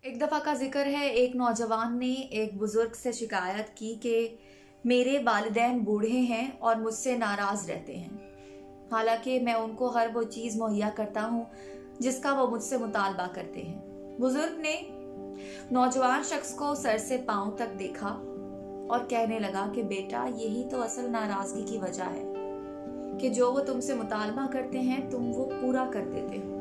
एक दफ़ा का जिक्र है, एक नौजवान ने एक बुजुर्ग से शिकायत की कि मेरे वालिदैन बूढ़े हैं और मुझसे नाराज़ रहते हैं, हालांकि मैं उनको हर वो चीज़ मुहैया करता हूँ जिसका वो मुझसे मुतालबा करते हैं। बुजुर्ग ने नौजवान शख्स को सर से पांव तक देखा और कहने लगा कि बेटा, यही तो असल नाराज़गी की वजह है कि जो वो तुमसे मुतालबा करते हैं तुम वो पूरा कर देते हो।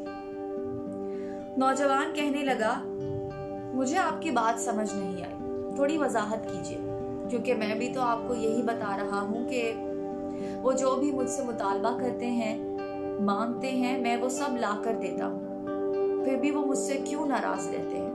नौजवान कहने लगा, मुझे आपकी बात समझ नहीं आई, थोड़ी वजाहत कीजिए, क्योंकि मैं भी तो आपको यही बता रहा हूँ कि वो जो भी मुझसे मुतालबा करते हैं, मांगते हैं, मैं वो सब ला कर देता हूँ, फिर भी वो मुझसे क्यों नाराज रहते हैं।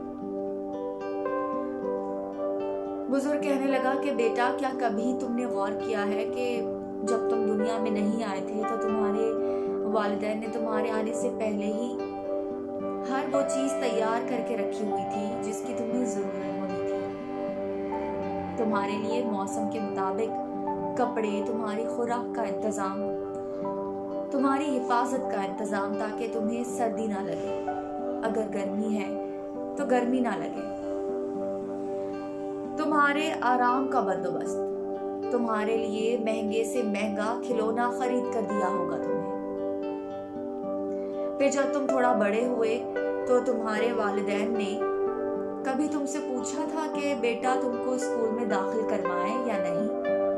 बुजुर्ग कहने लगा कि बेटा, क्या कभी तुमने गौर किया है कि जब तुम दुनिया में नहीं आए थे तो तुम्हारे वालिदैन ने तुम्हारे आने से पहले ही हर वो चीज तैयार करके रखी हुई थी जिसकी तुम्हें जरूरत होनी थी। तुम्हारे लिए मौसम के मुताबिक कपड़े, तुम्हारी खुराक का इंतजाम, तुम्हारी हिफाजत का इंतजाम, ताकि तुम्हें सर्दी ना लगे, अगर गर्मी है तो गर्मी ना लगे, तुम्हारे आराम का बंदोबस्त, तुम्हारे लिए महंगे से महंगा खिलौना खरीद कर दिया होगा तुम्हें। फिर जब तुम थोड़ा बड़े हुए तो तुम्हारे वालिदैन ने कभी तुमसे पूछा था कि बेटा, तुमको स्कूल में दाखिल करवाएं या नहीं।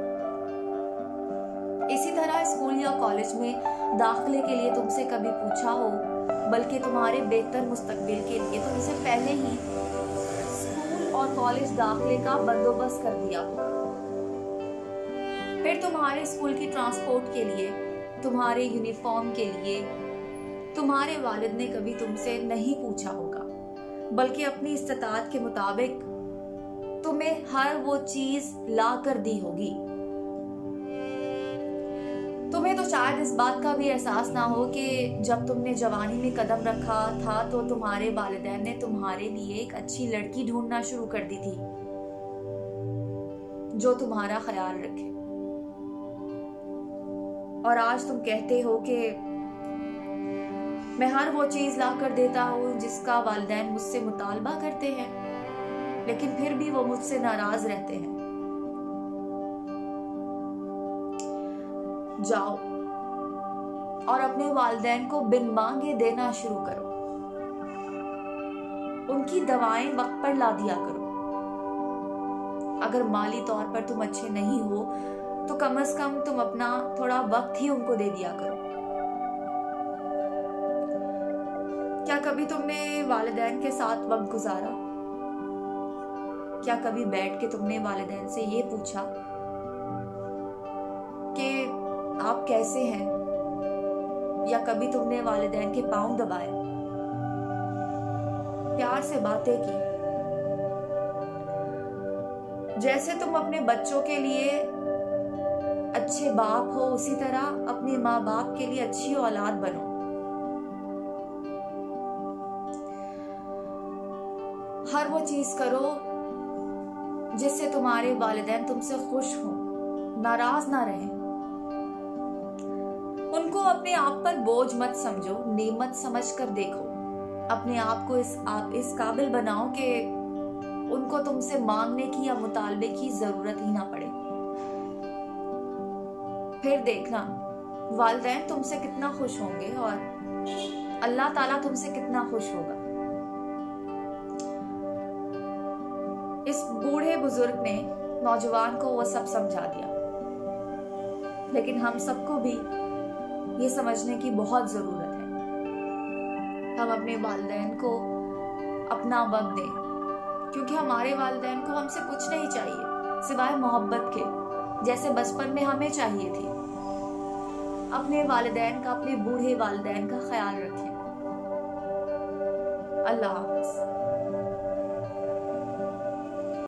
इसी तरह स्कूल या कॉलेज में दाखिले के लिए तुमसे कभी पूछा हो, बल्कि तुम्हारे बेहतर मुस्तकबिल के लिए तुमसे पहले ही स्कूल और कॉलेज दाखिले का बंदोबस्त कर दिया होगा। फिर तुम्हारे स्कूल की ट्रांसपोर्ट के लिए, तुम्हारे यूनिफॉर्म के लिए तुम्हारे वालिद ने कभी तुमसे नहीं पूछा होगा, बल्कि अपनी इस्तात के मुताबिक तुम्हें हर वो चीज ला कर दी होगी। तुम्हें तो शायद इस बात का भी एहसास ना हो कि जब तुमने जवानी में कदम रखा था तो तुम्हारे वालिदैन ने तुम्हारे लिए एक अच्छी लड़की ढूंढना शुरू कर दी थी जो तुम्हारा ख्याल रखे, और आज तुम कहते हो कि मैं हर वो चीज ला कर देता हूँ जिसका वालिदैन मुझसे मुतालबा करते हैं, लेकिन फिर भी वो मुझसे नाराज रहते हैं। जाओ और अपने वालिदैन को बिन मांगे देना शुरू करो, उनकी दवाएं वक्त पर ला दिया करो। अगर माली तौर पर तुम अच्छे नहीं हो तो कम से कम तुम अपना थोड़ा वक्त ही उनको दे दिया करो। क्या कभी तुमने वालिदैन के साथ वक्त गुजारा? क्या कभी बैठ के तुमने वालिदैन से ये पूछा कि आप कैसे हैं? या कभी तुमने वालिदैन के पांव दबाए, प्यार से बातें की? जैसे तुम अपने बच्चों के लिए अच्छे बाप हो, उसी तरह अपने माँ बाप के लिए अच्छी औलाद बनो। हर वो चीज करो जिससे तुम्हारे वालिदैन तुमसे खुश हो, नाराज ना रहें। उनको अपने आप पर बोझ मत समझो, नेमत समझ कर देखो। अपने आप को इस काबिल बनाओ कि उनको तुमसे मांगने की या मुतालबे की जरूरत ही ना पड़े। फिर देखना वालिदैन तुमसे कितना खुश होंगे और अल्लाह ताला तुमसे कितना खुश होगा। इस बूढ़े बुजुर्ग ने नौजवान को वह सब समझा दिया, लेकिन हम सबको भी ये समझने की बहुत जरूरत है। हम अपने वालिदैन को अपना वक्त दें, क्योंकि हमारे वालिदैन को हमसे कुछ नहीं चाहिए सिवाय मोहब्बत के, जैसे बचपन में हमें चाहिए थी। अपने वालिदैन का, अपने बूढ़े वालिदैन का ख्याल रखें। अल्लाह हाफ़िज़।